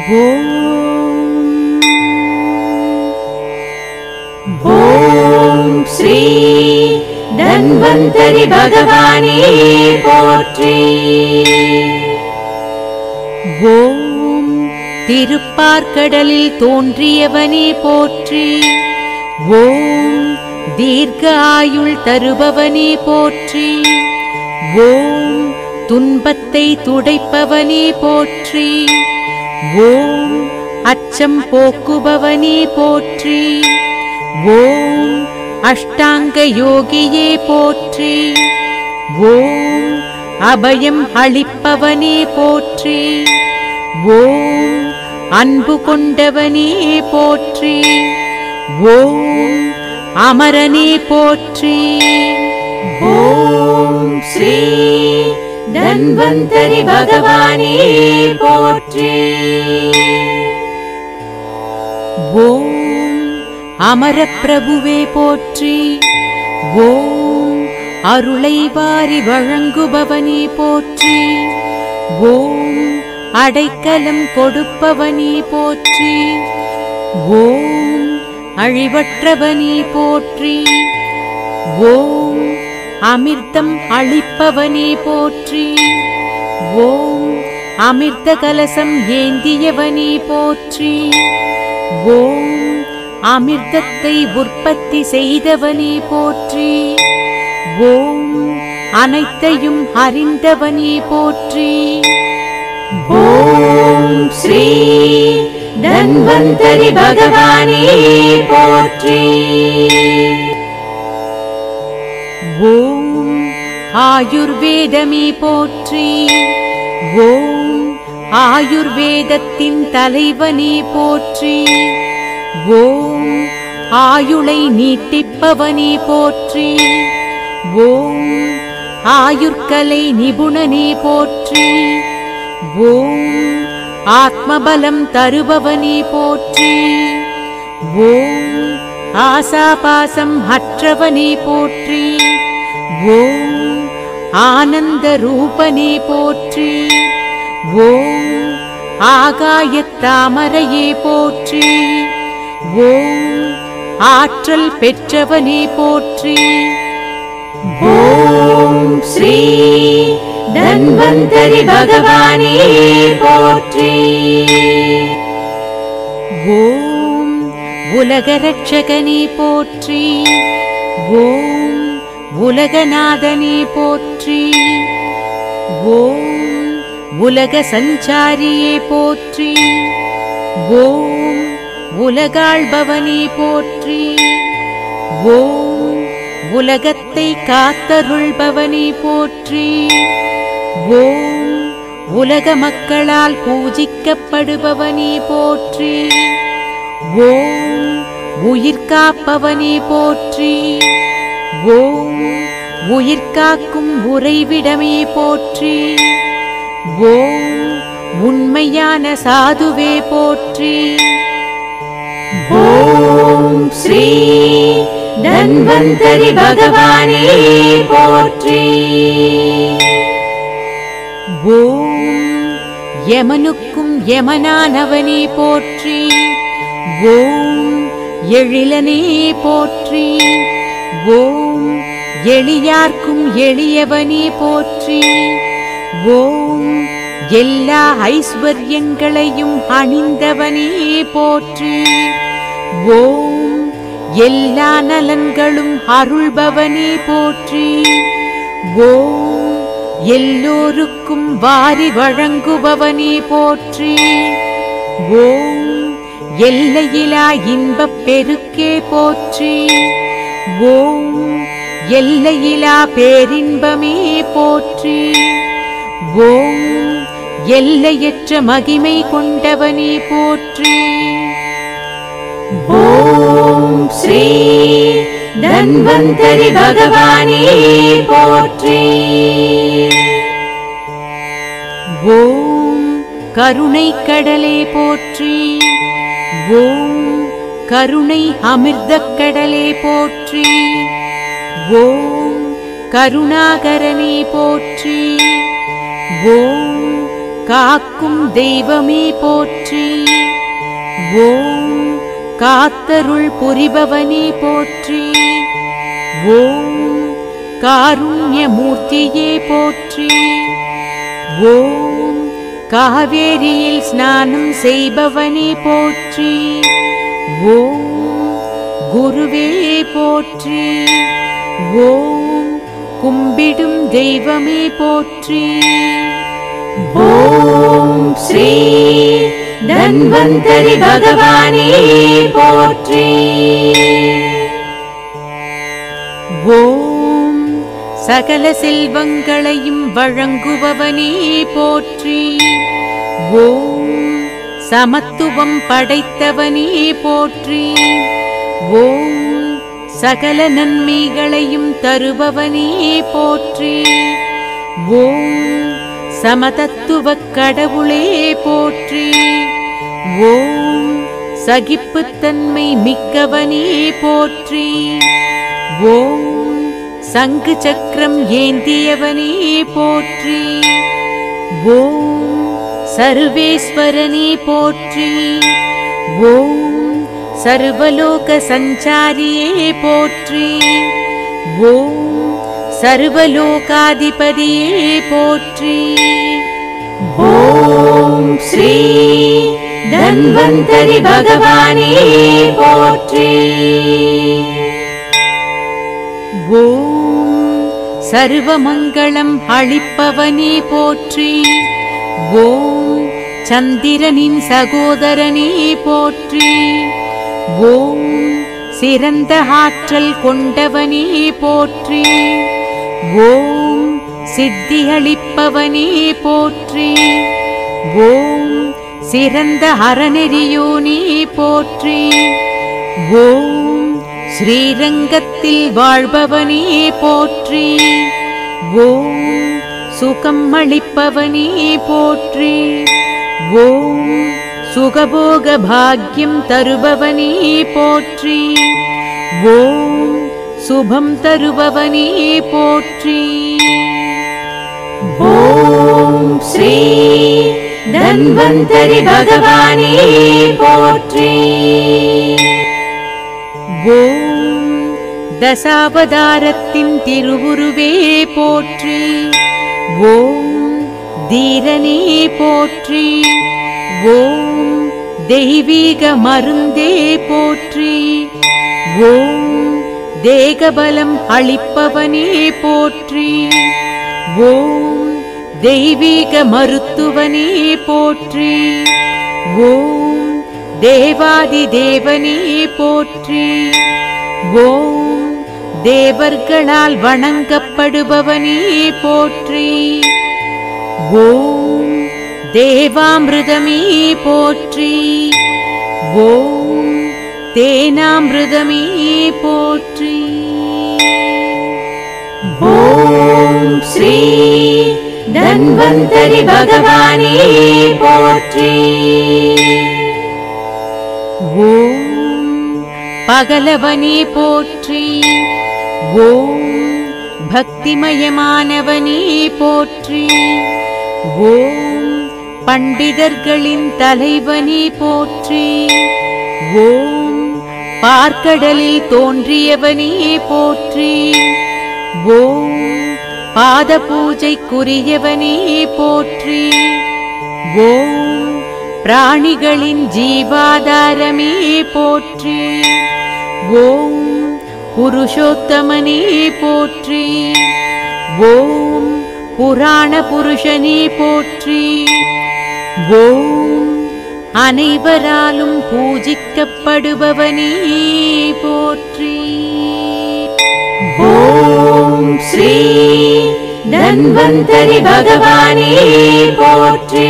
ஓம் ஸ்ரீ தன்வந்தரி பகவானே போற்றி. ஓம் திருப்பார்கடலில் தோன்றியவனே போற்றி. ஓம் தீர்க்க ஆயுள் தருபவனே போற்றி. ஓம் துன்பத்தை துடைப்பவனே போற்றி. ஓம் அச்சம் போக்குபவனே போற்றி. ஓம் அஷ்டாங்க யோகியே போற்றி. ஓம் அபயம் அளிப்பவனே போற்றி. ஓம் அன்பு கொண்டவனே போற்றி. ஓம் அமரனே போற்றி. ஓம் ஸ்ரீ தன்வந்தரி பகவானே போற்றி. ஓம் அமரப்பிரபுவே போற்றி. ஓம் அருளை வாரி வழங்குபவனே போற்றி. ஓம் அடைக்கலம் கொடுப்பவனே போற்றி. ஓம் அழிவற்றவனே போற்றி. ஓம் அமிர்தம் அளிப்பவனே போற்றி. ஓம் அமிர்த கலசம் ஏந்தியவனே போற்றி. ஓம் அமிர்தத்தை உற்பத்தி செய்தவனே போற்றி. ஓம் அனைத்தையும் அறிந்தவனே போற்றி. ஓம் ஸ்ரீ தன்வந்தரி பகவானே போற்றி. ஓம் ஆயுர்வேதமே போற்றி. ஓம் ஆயுர்வேதத்தின் தலைவனே போற்றி. ஓம் ஆயுளை நீட்டிப்பவனே போற்றி. ஓம் ஆயுர்கலை நிபுணனே போற்றி. ஓம் ஆத்மபலம் தருபவனே போற்றி. ஓம் ஆசாபாசம் அற்றவனே போற்றி. ஓம் ஆனந்த ரூபனே போற்றி. ஓம் ஆகாயத் தாமரையே போற்றி. ஓம் ஆற்றல் பெற்றவனே போற்றி. ஓம் ஸ்ரீ தன்வந்தரி பகவானே போற்றி. ஓம் உலக ரட்சகனே போற்றி. ஓம் உலகநாதனே போற்றி. ஓம் உலக சஞ்சாரியே போற்றி. ஓம் உலகாள்பவனே போற்றி. ஓம் உலகத்தை காத்தருள்பவனே போற்றி. ஓம் உலக மக்களால் பூஜிக்கப்படுபவனே போற்றி. ஓம் உயிர் காப்பவனே போற்றி. ஓம் உயிர் காக்கும் உறைவிடமே போற்றி. ஓம் உண்மையான சாதுவே போற்றி. ஓம் ஸ்ரீ தன்வந்தரி பகவானே போற்றி. ஓம் யமனுக்கும் யமனானவனே போற்றி. ஓம் எழிலனே போற்றி. ஓம் எளியார்க்கும் எளியவனே போற்றி. ஓம் எல்லா ஐஸ்வர்யங்களையும் அணிந்தவனே போற்றி. ஓம் எல்லா நலன்களும் அருள்பவனே போற்றி. ஓம் எல்லோருக்கும் வாரி வழங்குபவனே போற்றி. ஓம் எல்லையிலா இன்பப் பெருக்கே போற்றி. ஓம் எல்லையிலா பேரின்பமே போற்றி. ஓம் எல்லையற்ற மகிமை கொண்டவனே போற்றி. ஓம் ஸ்ரீ தன்வந்தரி பகவானே போற்றி. ஓம் கருணை கடலே போற்றி. ஓம் கருணை அமிர்தக் கடலே போற்றி. ஓம் கருணாகரனே போற்றி. ஓம் காக்கும் தெய்வமே போற்றி. ஓம் காத்தருள் புரிபவனே போற்றி. ஓம் காருண்யமூர்த்தியே போற்றி. ஓம் காவேரியில் ஸ்நானம் செய்பவனே போற்றி. ஓம் குருவே போற்றி. ஓம் கும்பிடும் தெய்வமே போற்றி. ஓம் ஸ்ரீ தன்வந்தரி பகவானே போற்றி. ஓம் சகல செல்வங்களையும் வழங்குபவனே போற்றி. ஓம் சமத்துவம் படைத்தவனே போற்றி. ஓம் சகல நன்மைகளையும் தருபவனே போற்றி. ஓம் சமதத்துவக் கடவுளே போற்றி. ஓம் சகிப்புத்தன்மை மிக்கவனே போற்றி. ஓம் சங்கு சக்கரம் ஏந்தியவனே போற்றி. ஓம் சர்வேஸ்வரனே போற்றி. ஓம் சர்வலோக சஞ்சாரியே போற்றி. ஓம் சர்வலோகாதிபதியே போற்றி. ஓம் ஸ்ரீ தன்வந்தரி பகவானே போற்றி. ஓம் சர்வமங்களம் அளிப்பவனே போற்றி. ஓம் சந்திரனின் சகோதரனே போற்றி. ஓம் சிறந்த ஆற்றல் கொண்டவனே போற்றி. ஓம் சித்தியளிப்பவனே போற்றி. ஓம் சிறந்த அறநெறியோனே போற்றி. ஓம் ஸ்ரீரங்கத்தில் வாழ்பவனே போற்றி. ஓம் சுகம் அளிப்பவனே போற்றி. ஓம் சுகபோக பாக்யம் தருபவனே போற்றி. ஓம் சுபம் தருபவனே போற்றி. ஓம் ஸ்ரீ தன்வந்தரி பகவானே போற்றி. ஓம் தசாவதாரத்தின் திருவுருவே போற்றி. ஓம் தீரனே போற்றி. ஓம் தெய்வீக மருந்தே போற்றி. ஓம் தேகபலம் அளிப்பவனே போற்றி. ஓம் தெய்வீக மருத்துவனே போற்றி. ஓம் தேவாதி தேவனே போற்றி. ஓம் தேவர்களால் வணங்கப்படுபவனே போற்றி. ஓம் தேவாமிர்தமே போற்றி. ஓம் தேனாமிர்தமே போற்றி. ஓம் ஸ்ரீ தன்வந்தரி பகவானே போற்றி. ஓம் பகலவனே போற்றி. ஓம் பக்திமயமானவனே போற்றி. ஓம் பண்டிதர்களின் தலைவனே போற்றி. ஓம் பார்க்கடலில் தோன்றியவனே போற்றி. ஓம் பாத பூஜைக்குரியவனே போற்றி. ஓம் பிராணிகளின் ஜீவாதாரமே போற்றி. ஓம் புருஷோத்தமனே போற்றி. ஓம் புராண புருஷனே போற்றி. ஓம் அனைவராலும் பூஜிக்கப்படுபவனே போற்றி. ஓம் ஸ்ரீ தன்வந்தரி பகவானே போற்றி.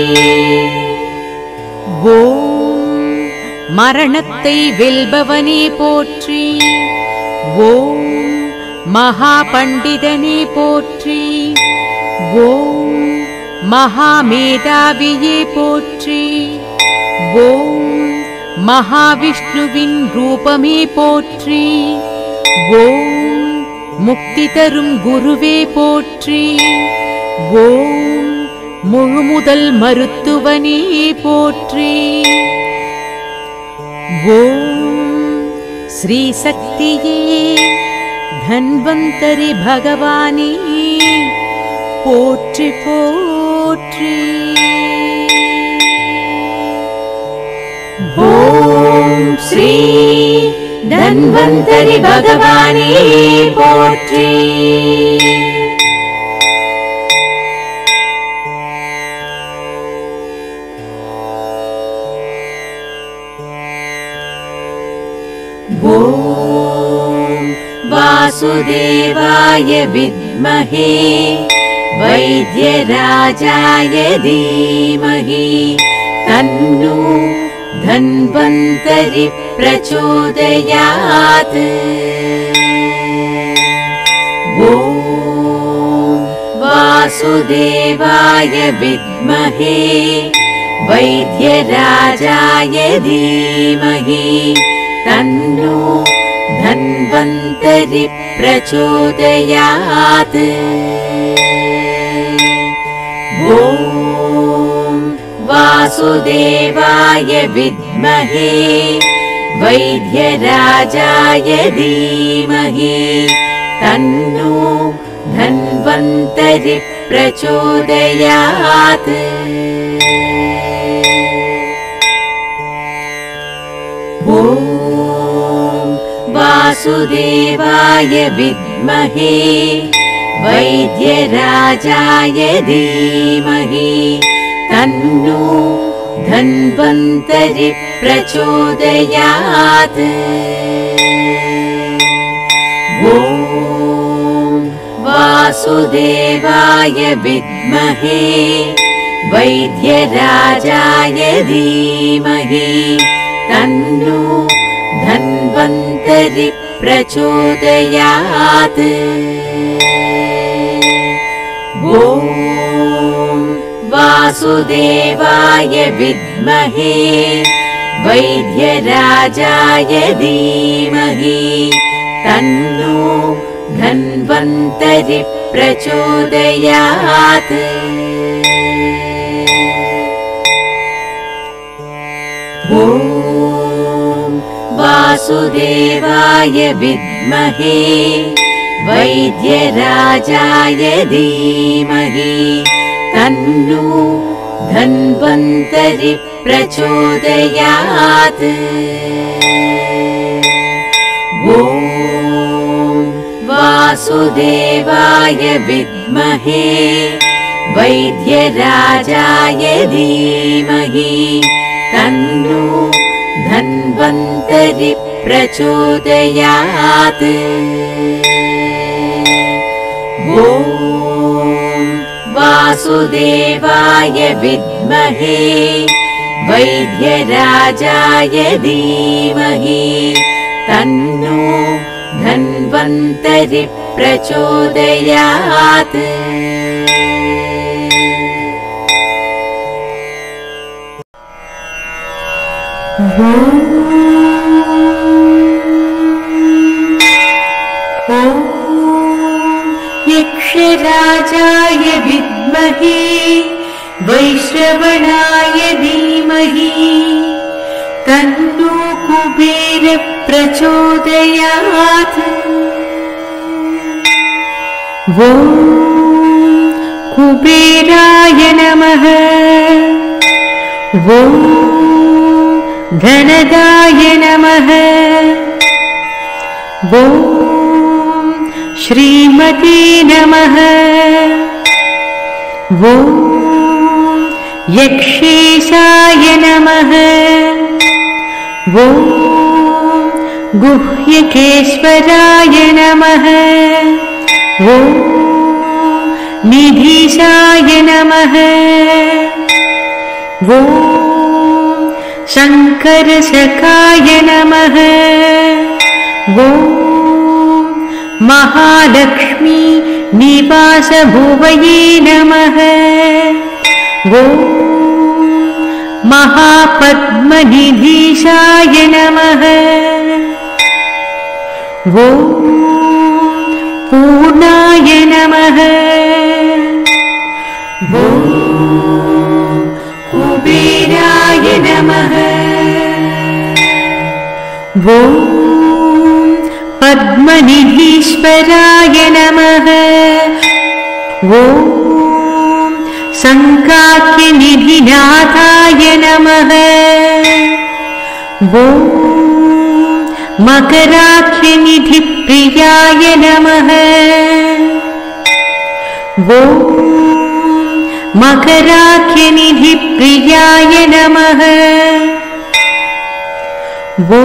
ஓம் மரணத்தை வெல்பவனே போற்றி. ஓம் மகா பண்டிதனே போற்றி. ஓம் மகாமேதாவியே போற்றி. ஓம் மகாவிஷ்ணுவின் ரூபமே போற்றி. ஓம் முக்தி தரும் குருவே போற்றி. ஓம் முழுமுதல் மருத்துவனே போற்றி. ஓம் ஸ்ரீ சக்தியே தன்வந்தரி பகவானே போற்றி போற்றி. ஓம் ஸ்ரீ தன்வந்தரி பகவானே போற்றி. ஓம் வாசுதேவாய வித்மஹே வைத்யராஜாய தீமஹி தன்னோ धन्वन्तरि प्रचोदयात्. ॐ वासुदेवाय विद्महे वैद्यराजाय धीमहि तन्नो धन्वन्तरि प्रचोदयात्. ॐ वासुदेवाय विद्महे वैद्यराजाय धीमहि तन्नो धन्वन्तरि प्रचोदयात्. ॐ वासुदेवाय विद्महे वैद्यराजाय धीमहि तन्नो धन्वन्तरि प्रचोदयात्. ॐ वासुदेवाय विद्महे वैद्यराजाय धीमहि तन्नो धन्वन्तरि प्रचोदयात्. ॐ वासुदेवाय विद्महे वैद्यराजाय धीमहि तन्नो धन्वन्तरि प्रचोदयात्. ॐ वासुदेवाय विद्महे वैद्यराजाय धीमहि तन्नो धन्वन्तरि प्रचोदयात्. ॐ वासुदेवाय विद्महे वैद्यराजाय धीमहि तन्नो धन्वन्तरि प्रचोदयात्. ॐ वासुदेवाय विद्महे वैद्यराजाय धीमहि तन्नो धन्वन्तरि प्रचोदयात्. यक्षराजाय विद्महे वैश्रवणाय धीमहि तन्नो कुबेर प्रचोदयात्. ॐ कुबेराय नमः. ॐ धनदाय नमः. ॐ श्रीमते नमः. ॐ यक्षेशाय नमः. ॐ गुह्यकेश्वराय नमः. ॐ निधीशाय नमः. ॐ शङ्करशकाय नमः. ॐ महालक्ष्मी निवासभुवये नमः. ॐ महापद्मनिधीशाय नमः. ॐ पूर्णाय नमः. ॐ कुबेराय नमः। ॐ पद्मनिधीश्वराय नमः। ॐ सङ्काक्यनिधिनाथाय नमः। ॐ मकराख्यनिधिप्रियाय नमः। ॐ मकराख्यनिधिप्रियाय नमः। ॐ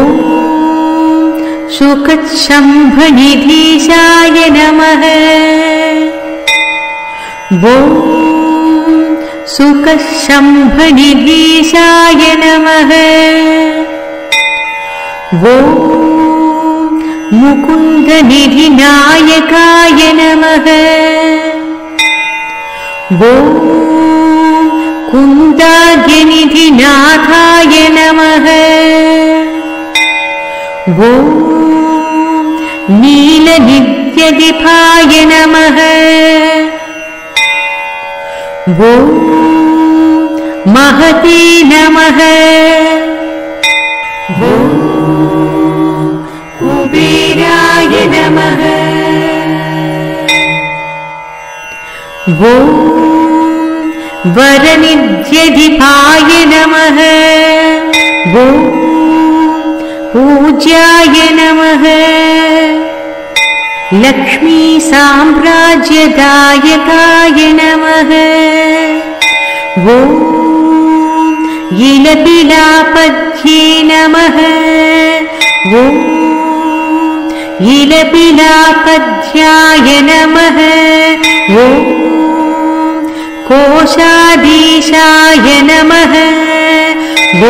शुकशम्भनिधीशाय नमः। ॐ सुकशम्भनिधीशाय नमः। ॐ मुकुन्दनिधिनायकाय नमः। ॐ कुन्दाद्यनिधिनाथाय नमः। ॐ नीलनित्यदिपाय नमः। ॐ महते नमः। ॐ कुबेराय नमः। ॐ वरनिध्यधिपाय नमः। ॐ पूज्याय नमः। लक्ष्मी साम्राज्यदायकाय नमः। ॐ इलपिलापद्ये नमः। ॐ इलपिलापद्याय नमः। ॐ कोशाधीशाय नमः। ॐ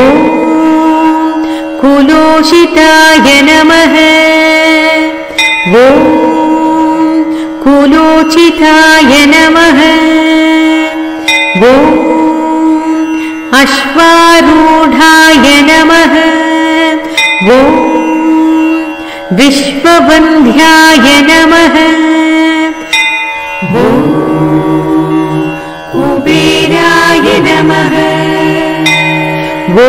कुलोषिताय नमः। ॐ कुलोचिताय नमः। ॐ अश्वारूढाय नमः। ॐ विश्ववन्ध्याय नमः। ॐ कुबेराय नमः। ॐ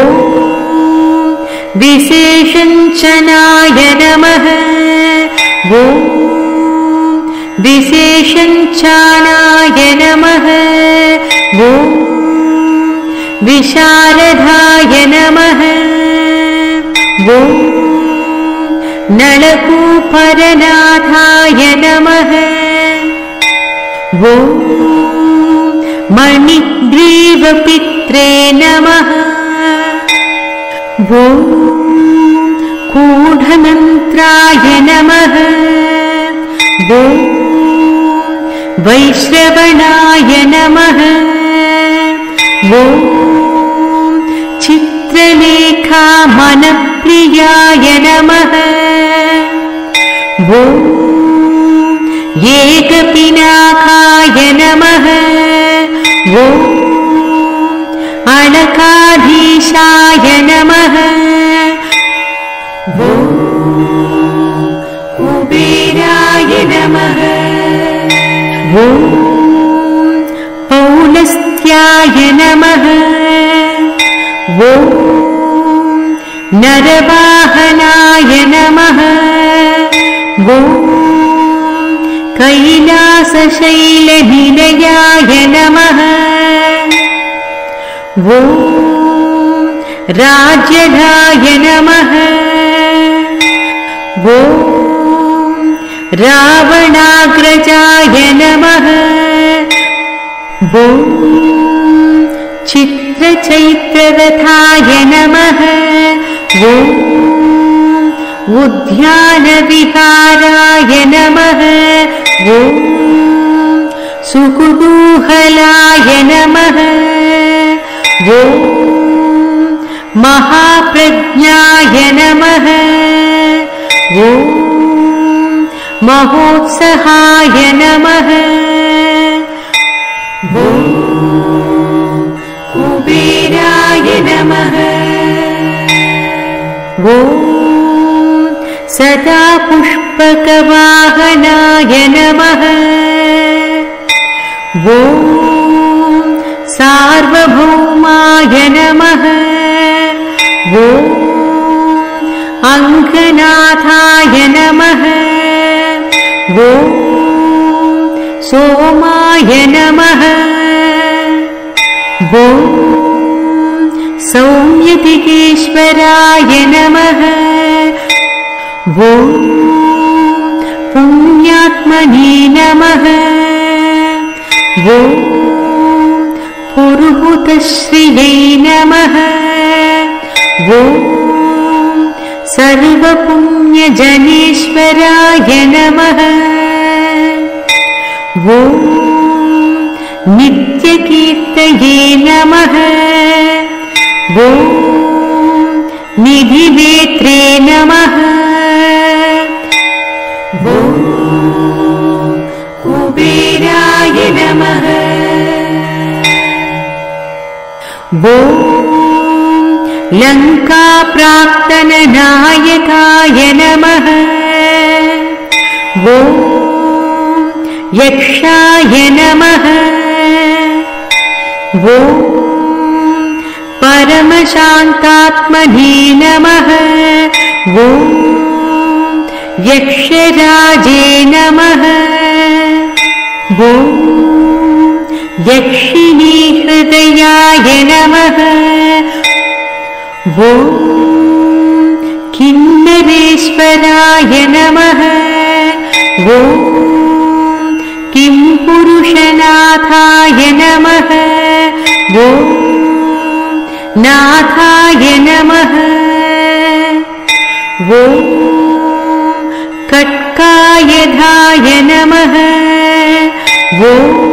विशेषञ्चनाय नमः। ॐ विशेषञ्चानाय नमः। ॐ विशारदाय नमः। ॐ नळकूपरनाथाय नमः। ॐ मणिग्रीवपित्रे नमः। ॐ कूढमन्त्राय नमः। ॐ वैश्रवणाय नमः। ॐ चित्रलेखामनप्रियाय नमः। ॐ एकपिनाकाय नमः। ॐ अणकाधीशाय नमः। ॐ कुबेराय नमः। ॐ पौलस्त्याय नमः। ॐ नरवाहनाय नमः। ॐ कैलासशैलनिलयाय नमः। ॐ राज्यधाय नमः। ॐ रावणाग्रजाय नमः। ॐ चित्रचैत्ररथाय नमः। ॐ उद्यानविहाराय नमः। ॐ सुकुतूहलाय नमः। ॐ महाप्रज्ञाय नमः। ॐ महोत्सहाय नमः। ॐ कुबेराय नमः। ॐ सदा पुष्पकवाहनाय नमः। ॐ सार्वभौमाय नमः। ॐ अङ्गनाथाय नमः। ॐ सोमाय नमः। ॐ सौम्यदिगेश्वराय नमः। ॐ पुण्यात्मने नमः। ॐ पुरुहूतश्रियै नमः। ॐ सर्वपुण्यजनेश्वराय नमः। ॐ नित्यकीर्तये नमः। ॐ निधिवेत्रे नमः। ॐ कुबेराय नमः। ॐ लङ्काप्राक्तननायकाय नमः। ॐ यक्षाय नमः। ॐ परमशान्तात्मने नमः। ॐ यक्षराजे नमः। ॐ यक्षिणीहृदयाय नमः। ॐ किन्नरेश्वराय नमः। ॐ किंपुरुषनाथाय नमः। ॐ नाथाय नमः। ॐ कट्कायधाय नमः। ॐ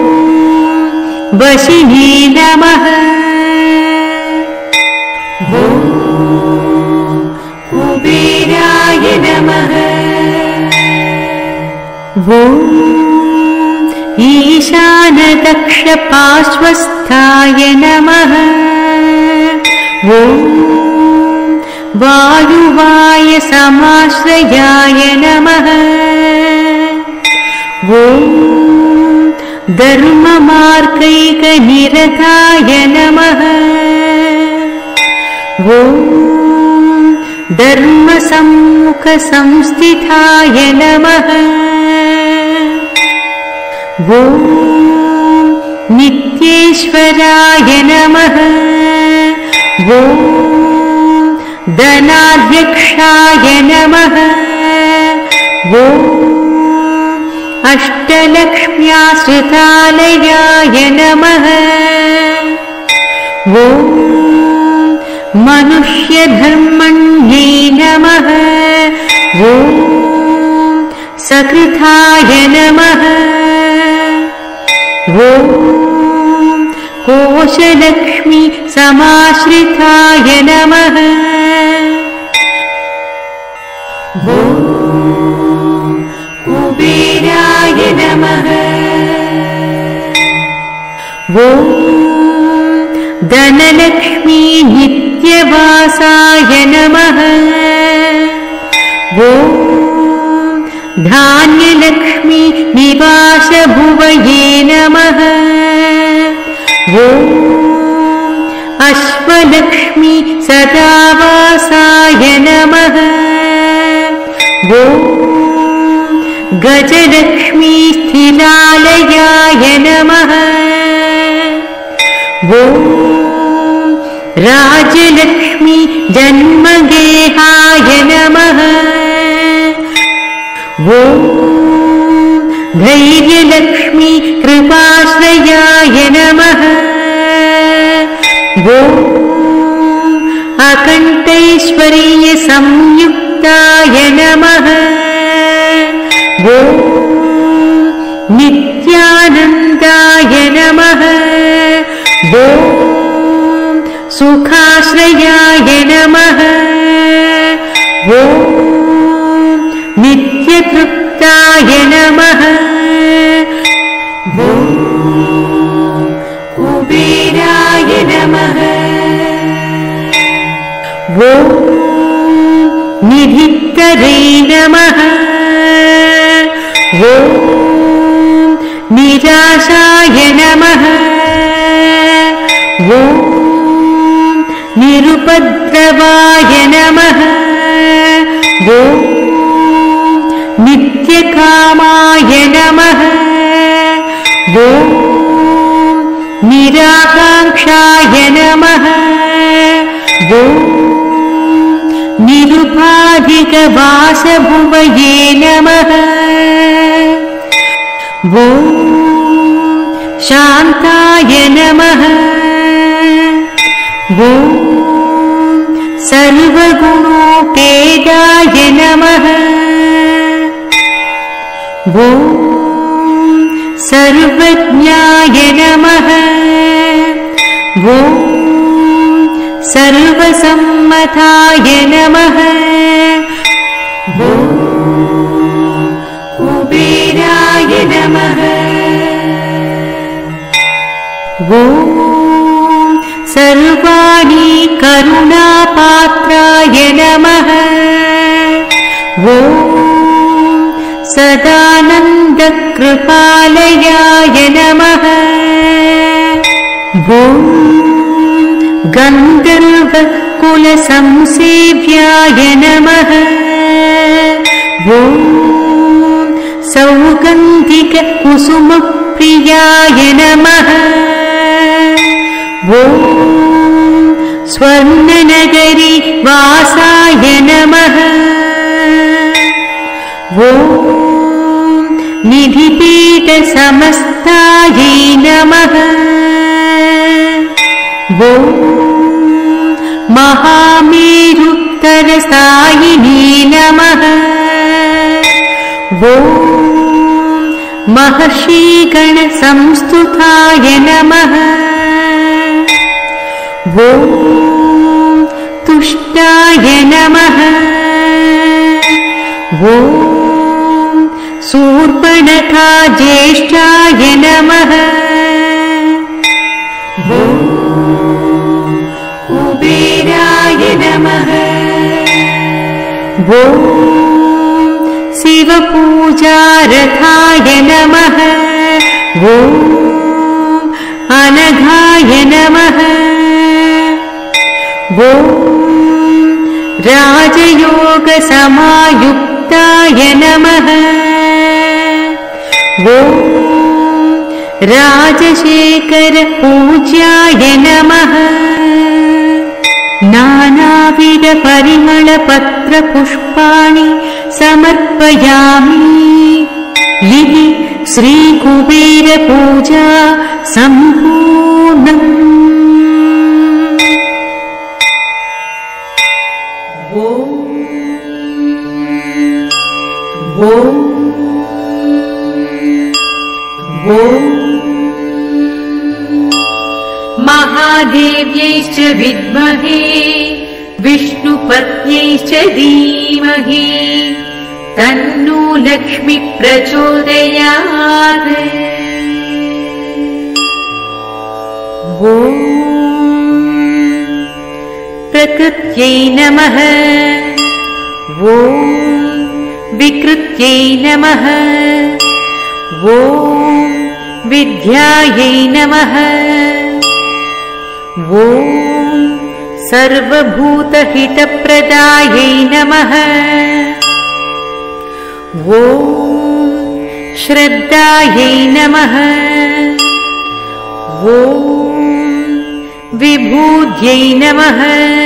वशिने नमः। ॐ कुबेराय नमः। ॐ ईशानदक्षपार्श्वस्थाय नमः। ॐ वायुवाय समाश्रयाय नमः। ॐ धर्ममार्गैकनिरताय नमः। ॐ धर्मसम्मुखसंस्थिताय नमः। ॐ नित्येश्वराय नमः। ॐ धनाध्यक्षाय नमः। ॐ अष्टलक्ष्म्याश्रितालयाय नमः। ॐ मनुष्यधर्मण्ये नमः। ॐ सकृताय नमः। ॐ कोशलक्ष्मी समाश्रिताय नमः। ॐ कुबेराय नमः। ॐ धनलक्ष्मी नित्यवासाय नमः। ॐ धान्यलक्ष्मी निवासभुवये नमः। ॐ अश्वलक्ष्मी सदावासाय नमः। ॐ गजलक्ष्मी स्थिरालयाय नमः। ॐ राजलक्ष्मी जन्मगेहाय नमः। ॐ धैर्यलक्ष्मी कृपाश्रयाय नमः। ॐ अकण्ठैश्वर्यसंयुक्ताय नमः। ॐ नित्यानन्दाय नमः। ॐ सुखाश्रयाय नमः। ॐ नित्यतृप्ताय नमः। ॐ कुबेराय नमः। ॐ निधित्तरे नमः। ॐ निराशाय नमः। ॐ निरुपद्रवाय नमः। ॐ नित्यकामाय नमः। ॐ निराकाङ्क्षाय नमः। ॐ निरुपाधिकवासभुवये नमः। ॐ शान्ताय नमः। ॐ सर्वगुणोपेदाय नमः। ॐ सर्वज्ञाय नमः। ॐ सर्वसम्मताय नमः। ॐ कुबेराय नमः। ॐ सर्वाणि करुणापात्राय नमः। ॐ सदानन्दकृपालयाय नमः। ॐ गन्धर्वकुलसंसेव्याय नमः। ॐ सौगन्धिककुसुमप्रियाय नमः। ॐ स्वर्णनगरी वासाय नमः। ॐ निधिपीठसमस्तायै नमः। ॐ महामेरुत्तरसायिने नमः। ॐ महर्षिगणसंस्तुताय नमः। ॐ तुष्टाय नमः। ॐ शूर्पणखा ज्येष्ठाय नमः। ॐ कुबेराय नमः। ॐ शिवपूजारथाय नमः। ॐ अनघाय नमः। ॐ राजयोगसमायुक्ताय नमः। ॐ राजशेखरपूज्याय नमः। नानाविधपरिमलपत्रपुष्पाणि समर्पयामि। इति श्रीकुबेरपूजा सम्पूर्णम्। महादेव्यैश्च विद्महे विष्णुपत्न्यैश्च धीमहि तन्नो लक्ष्मी प्रचोदयात्। ॐ प्रकृत्यै नमः। ॐ विकृत्यै नमः। ॐ विद्यायै नमः। ॐ सर्वभूतहितप्रदायै नमः। ॐ श्रद्धायै नमः। ॐ विभूत्यै नमः।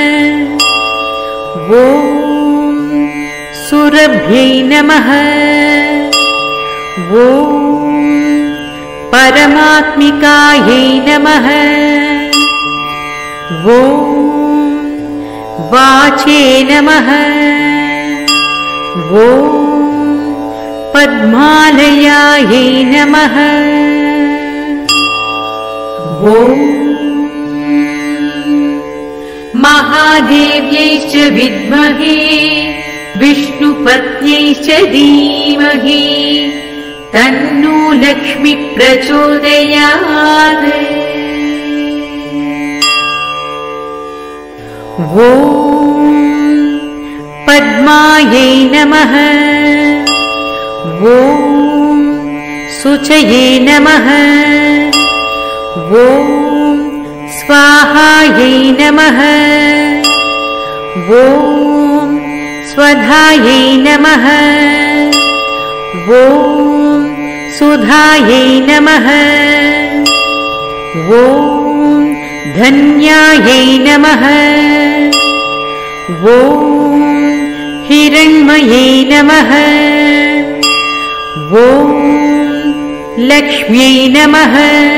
ॐ सुरभ्यै नमः। ॐ परमात्मिकायै नमः। ॐ वाचे नमः। ॐ पद्मालयायै नमः। ॐ महादेव्यैश्च विद्महे विष्णुपत्न्यैश्च धीमहि तन्नो लक्ष्मी प्रचोदयात्। ॐ पद्मायै नमः। ॐ शुचये नमः। ॐ स्वाहायै नमः। ॐ स्वधायै नमः। ॐ सुधायै नमः। ॐ धन्यायै नमः। ॐ हिरण्मयै नमः। ॐ लक्ष्म्यै नमः।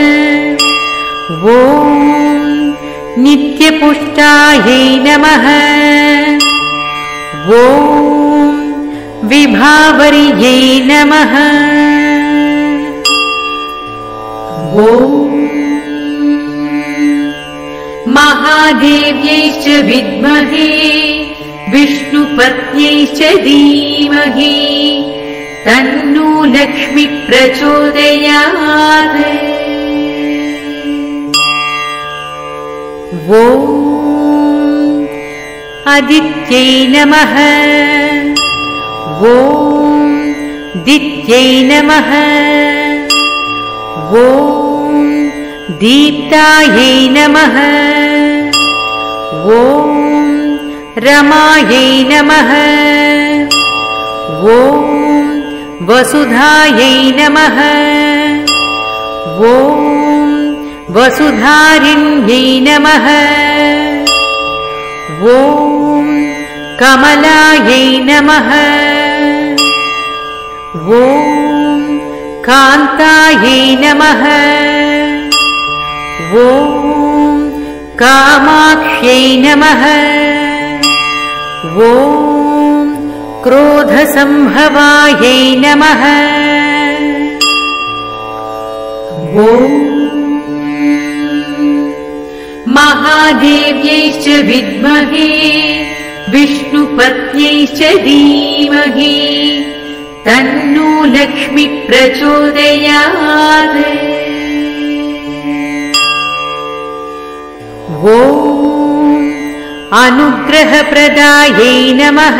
ॐ नित्यपुष्टायै नमः। ॐ विभावर्यै नमः। ॐ महादेव्यैश्च विद्महे विष्णुपत्न्यैश्च धीमहि तन्नो लक्ष्मी प्रचोदयात्। ॐ आदित्यै नमः। ॐ दित्यै नमः। ॐ दीप्तायै नमः। ॐ रमायै नमः। ॐ वसुधायै नमः। ॐ वसुधारिण्यै नमः। ॐ कमलायै नमः। ॐ कान्तायै नमः। ॐ कामाक्ष्यै नमः। ॐ क्रोधसंभवायै नमः। ॐ महादेव्यैश्च विद्महे विष्णुपत्न्यैश्च धीमहि तन्नो लक्ष्मी प्रचोदयात्। ॐ अनुग्रहप्रदायै नमः।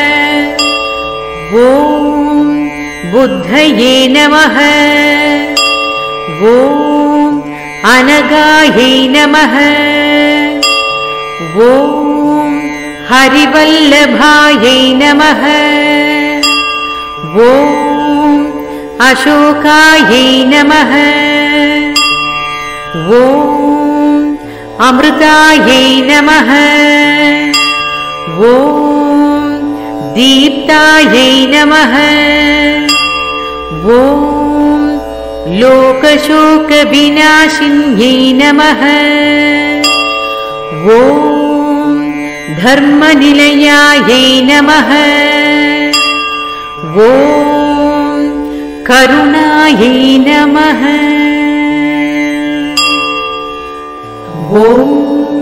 ॐ बुद्धये नमः। ॐ अनगायै नमः। ॐ हरिवल्लभायै नमः। ॐ अशोकायै नमः। ॐ अमृतायै नमः। ॐ दीप्तायै नमः। ॐ लोकशोकविनाशिन्यै नमः। ॐ धर्मनिलयायै नमः। ॐ करुणायै नमः। ॐ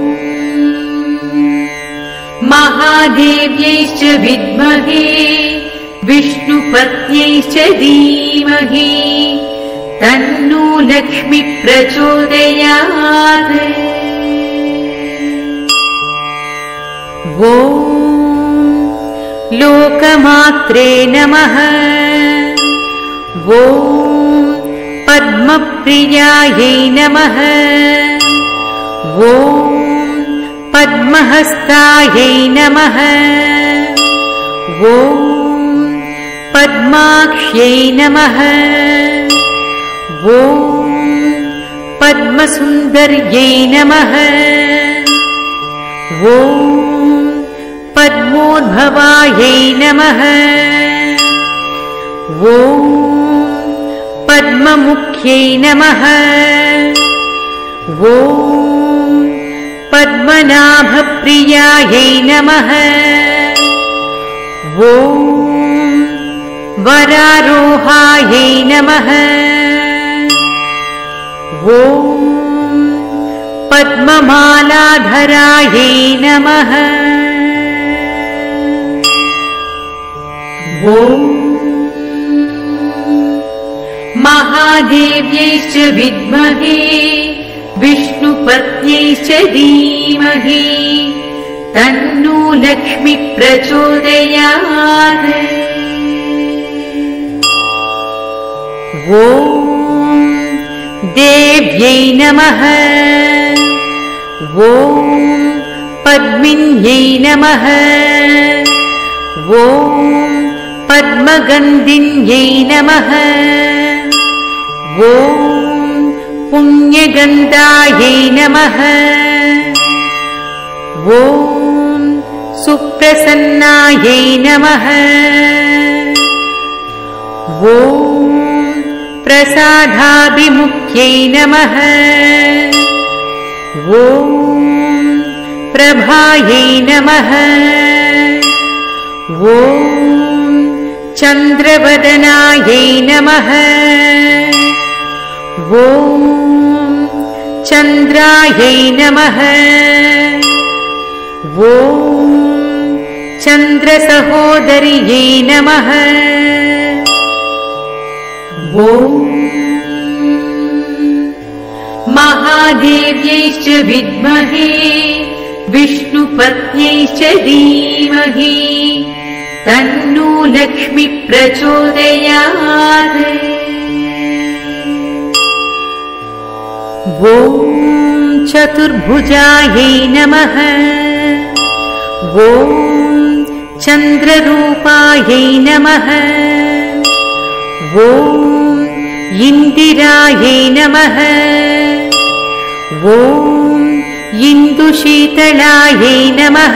महादेव्यैश्च विद्महे विष्णुपत्न्यैश्च धीमहि तन्नो लक्ष्मी प्रचोदयात्। ॐ लोकमात्रे नमः। ॐ पद्मप्रियायै नमः। ॐ पद्महस्तायै नमः। ॐ पद्माक्ष्यै नमः। ॐ पद्मसुन्दर्यै नमः। ॐ पद्मोद्भवायै नमः। ॐ पद्ममुख्यै नमः। ॐ पद्मनाभप्रियायै नमः। ॐ वरारोहायै नमः। ॐ पद्ममालाधरायै नमः। ॐ महादेव्यैश्च विद्महे विष्णुपत्न्यैश्च धीमहि तन्नो लक्ष्मी प्रचोदयात्। ॐ देव्यै नमः। ॐ पद्मिन्यै नमः। ॐ पद्मगन्धिन्यै नमः। ॐ पुण्यगन्धायै नमः। ॐ सुप्रसन्नायै नमः। ॐ प्रसादाभिमुख्यै नमः। ॐ प्रभायै नमः। ॐ चन्द्रवदनायै नमः। ॐ चन्द्रायै नमः। ॐ चन्द्रसहोदर्यै नमः। ॐ महादेव्यैश्च विद्महे विष्णुपत्न्यैश्च धीमहि तन्नो लक्ष्मी प्रचोदयात्। ॐ चतुर्भुजायै नमः। ॐ चन्द्ररूपायै नमः। ॐ इन्दिरायै नमः। ॐ इन्दुशीतलायै नमः।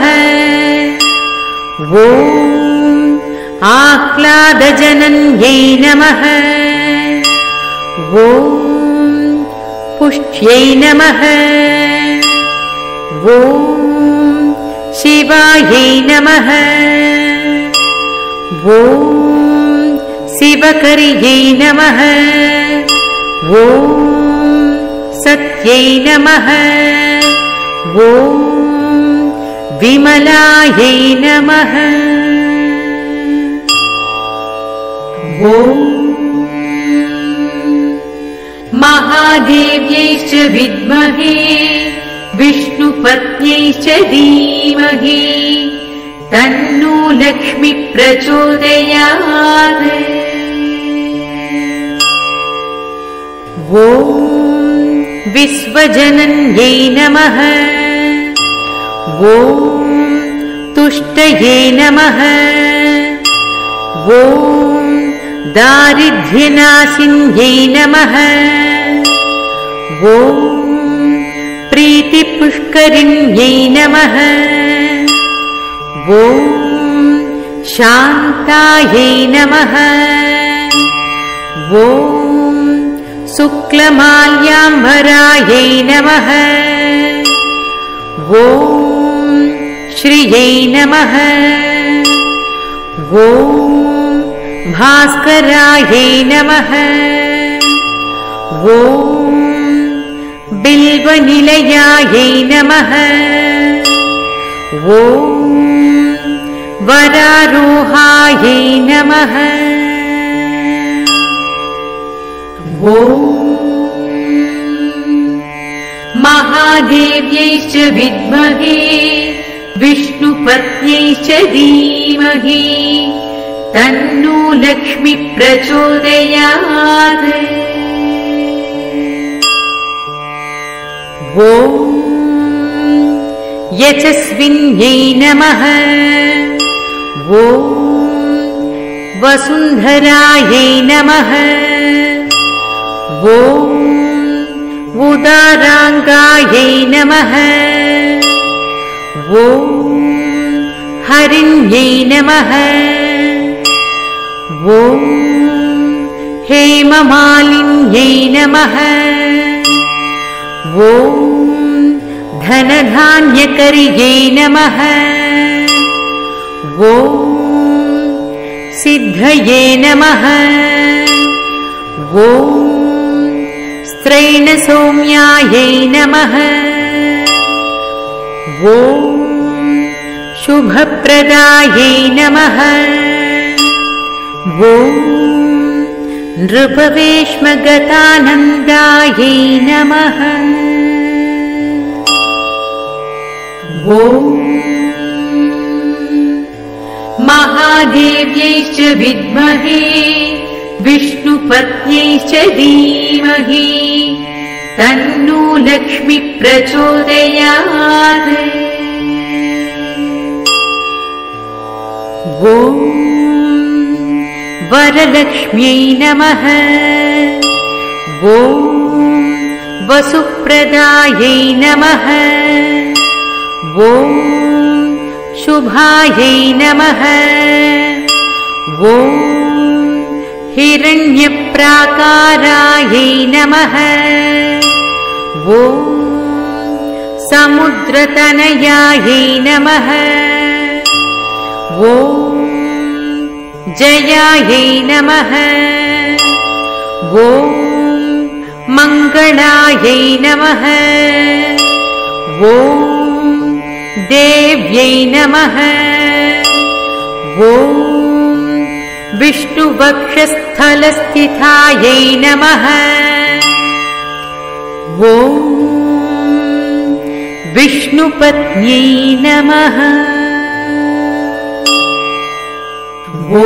ॐ आह्लादजनन्यै नमः। ॐ पुष्ट्यै नमः। ॐ शिवायै नमः। ॐ शिवकर्यै नमः। ॐ सत्यै नमः। ॐ विमलायै नमः। ॐ महादेव्यैश्च विद्महे विष्णुपत्न्यैश्च धीमहि तन्नो लक्ष्मी प्रचोदयात्। ॐ विश्वजनन्यै नमः। ॐ तुष्टये नमः। ॐ दारिद्र्यनाशिन्यै नमः। ॐ प्रीतिपुष्करिण्यै नमः। ॐ शान्तायै नमः। ॐ शुक्लमाल्याम्बरायै नमः। ॐ श्रियै नमः। ॐ भास्करायै नमः। ॐ बिल्वनिलयायै नमः। ॐ वरारोहायै नमः। ॐ महादेव्यैश्च विद्महे विष्णुपत्न्यैश्च धीमहि तन्नो लक्ष्मी प्रचोदयात्। ॐ यशस्विन्यै नमः। ॐ वसुन्धरायै नमः। ॐ उदाराङ्गायै नमः। ॐ हरिण्यै नमः। ॐ हेममालिन्यै नमः। ॐ धनधान्यकर्यै नमः। ॐ सिद्धये नमः। ॐ स्त्रैणसौम्यायै नमः। ॐ शुभप्रदायै नमः। ॐ नृपवेश्मगतानन्दायै नमः। ॐ महादेव्यैश्च विद्महे विष्णुपत्न्यैश्च धीमहि तन्नो लक्ष्मी प्रचोदयात्। ॐ वरलक्ष्म्यै नमः। ॐ वसुप्रदायै नमः। ॐ शुभायै नमः। ॐ हिरण्यप्राकारायै नमः। ॐ समुद्रतनयायै नमः। ॐ जयायै नमः। ॐ मङ्गलायै नमः। ॐ देव्यै नमः। ॐ विष्णुवक्षस्थलस्थितायै नमः। ॐ विष्णुपत्न्यै नमः। ॐ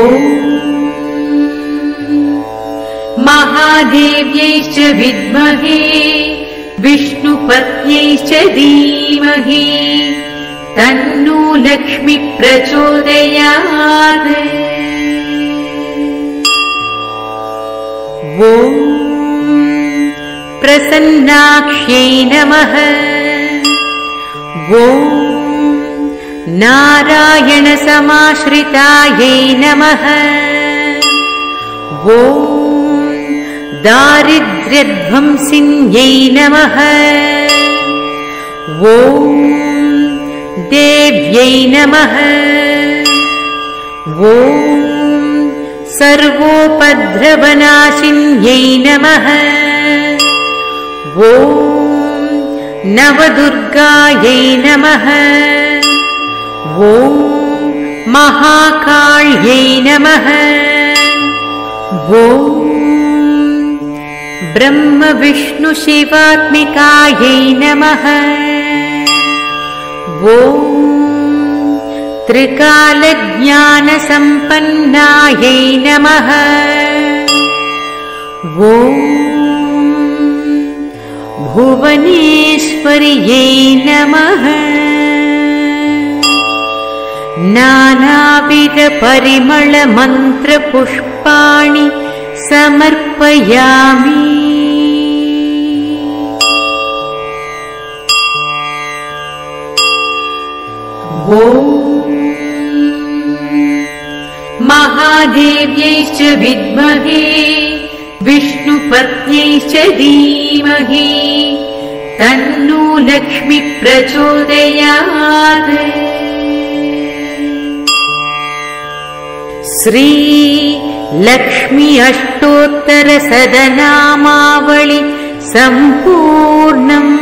महादेव्यैश्च विद्महे विष्णुपत्न्यैश्च धीमहि तन्नो लक्ष्मी प्रचोदयात्। ॐ प्रसन्नाक्ष्यै नमः। ॐ नारायणसमाश्रितायै नमः। ॐ दारिद्र्यध्वंसिन्यै नमः। ॐ देव्यै नमः। ॐ सर्वोपद्रवनाशिन्यै नमः। ॐ नवदुर्गायै नमः। ॐ महाकाल्यै नमः। ॐ ब्रह्मविष्णुशिवात्मिकायै नमः। ॐ त्रिकालज्ञानसम्पन्नायै नमः। ॐ भुवनेश्वर्यै नमः। नानाविधपरिमलमन्त्रपुष्पाणि समर्पयामि। ॐ महादेव्यैश्च विद्महे विष्णुपत्न्यैश्च धीमहि तन्नो लक्ष्मी प्रचोदयात्। श्री लक्ष्मी अष्टोत्तर सदनामावळि सम्पूर्णम्।